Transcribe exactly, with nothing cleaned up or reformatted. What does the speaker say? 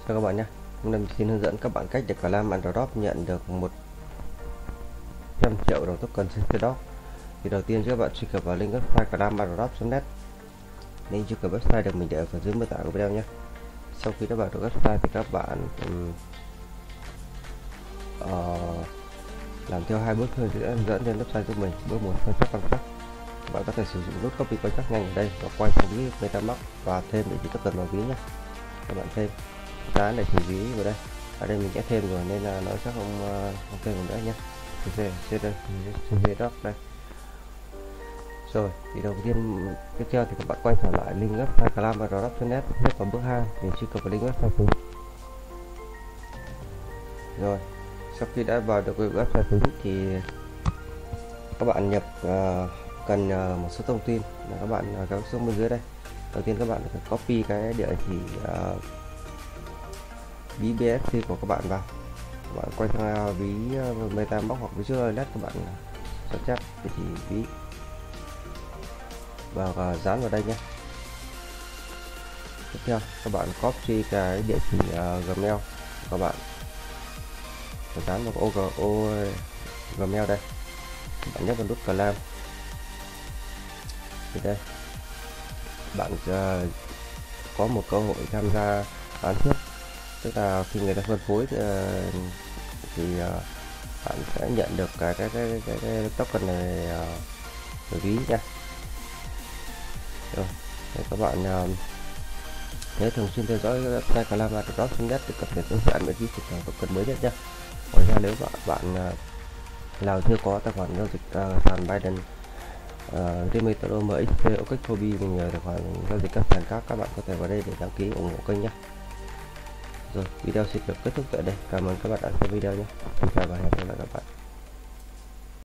Chào các bạn nhé. Hôm nay mình xin hướng dẫn các bạn cách để Clam Airdrop nhận được một trăm triệu đồng token Sensor. Thì đầu tiên các bạn truy cập vào link website clam airdrop chấm net. Link truy cập website được mình để ở phần dưới mô tả của video nhé. Sau khi đã vào được website thì các bạn um, uh, làm theo hai bước hướng dẫn trên website của mình. Bước một, quan trắc quan trắc. Các bạn có thể sử dụng nút copy quan trắc nhanh ở đây và quay vào ví MetaMask và thêm vị trí token vào ví nhé. Các bạn thêm giá này thì ví vào đây. Ở đây mình sẽ thêm rồi nên là nó chắc không không thêm nữa nhé. Đây rồi thì đầu tiên tiếp theo thì các bạn quay trở lại link website clam airdrop chấm net, nhấp vào bước hai mình truy cập vào link website chính. Rồi sau khi đã vào được website chính thì các bạn nhập uh, cần uh, một số thông tin là các bạn uh, các số bên dưới đây. Đầu tiên các bạn phải copy cái địa chỉ uh, ví bê ép xê của các bạn vào. Các bạn quay sang ví uh, MetaMask hoặc ví trước net, các bạn xác chắc địa chỉ ví và uh, dán vào đây nhé. Tiếp theo các bạn copy cái địa chỉ uh, Gmail của các bạn và dán vào ô, ô Gmail đây. Các bạn nhấp vào nút Clam. Thì đây bạn uh, có một cơ hội tham gia bán trước, tức là khi người ta phân phối thì, uh, thì uh, bạn sẽ nhận được cái cái cái cái, cái token này uh, ví nha. Rồi để các bạn uh, nhớ thường xuyên theo dõi website clam airdrop chấm net để cập nhật ứng dụng miễn phí thực hành token mới nhất nha. Ngoài ra nếu bạn bạn uh, nào chưa có tài khoản giao dịch uh, sàn Binance, uh, Remitoro, em ích pê, ô ca ích Huobi, mình nhờ tài khoản giao dịch các sàn khác, các bạn có thể vào đây để đăng ký ủng hộ kênh nhé. Rồi video sẽ được kết thúc tại đây. Cảm ơn các bạn đã xem video nhé. Xin chào và hẹn gặp lại các bạn.